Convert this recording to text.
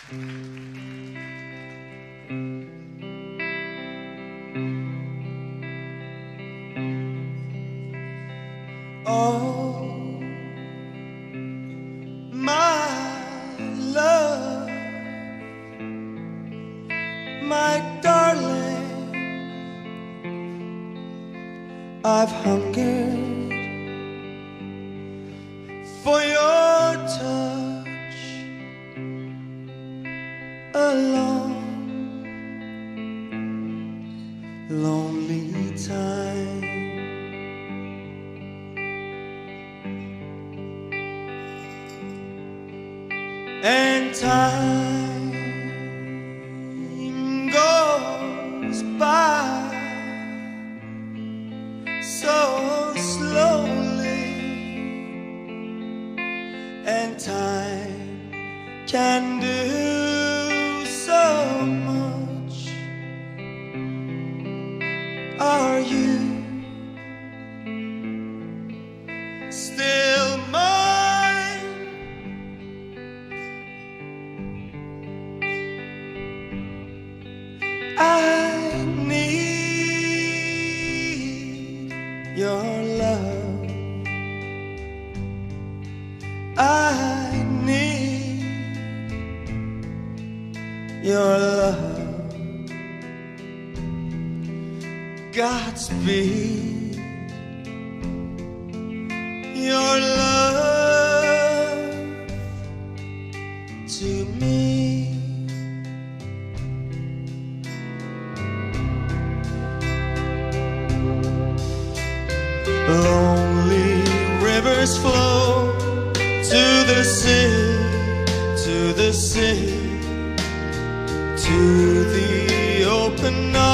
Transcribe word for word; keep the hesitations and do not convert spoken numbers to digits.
Oh, my love, my darling, I've hungered for your touch a long, lonely time. And time goes by so slowly, and time can do so much. Are you still mine? I need your love. I need your love. Godspeed. Your love to me. Lonely rivers flow to the sea, to the sea, to the open